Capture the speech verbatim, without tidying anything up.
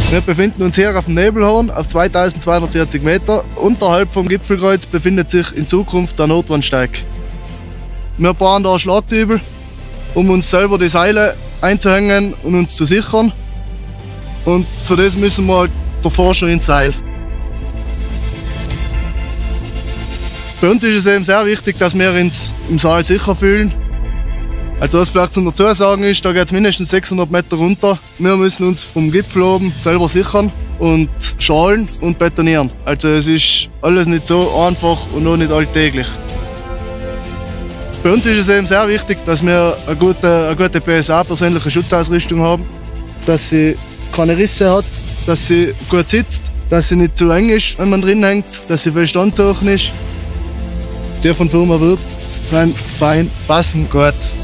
Wir befinden uns hier auf dem Nebelhorn auf zweitausendzweihundertvierzig Meter. Unterhalb vom Gipfelkreuz befindet sich in Zukunft der Notwandsteig. Wir bauen da Schlagdübel, um uns selber die Seile einzuhängen und uns zu sichern. Und für das müssen wir halt davor schon ins Seil. Bei uns ist es eben sehr wichtig, dass wir uns im Seil sicher fühlen. Also was vielleicht zum dazu sagen ist, da geht es mindestens sechshundert Meter runter. Wir müssen uns vom Gipfel oben selber sichern und schalen und betonieren. Also es ist alles nicht so einfach und auch nicht alltäglich. Bei uns ist es eben sehr wichtig, dass wir eine gute, eine gute P S A, persönliche Schutzausrüstung haben, dass sie keine Risse hat, dass sie gut sitzt, dass sie nicht zu eng ist, wenn man drin hängt, dass sie fest angezogen ist. Die von Firma Wirth sind fein, passen gut.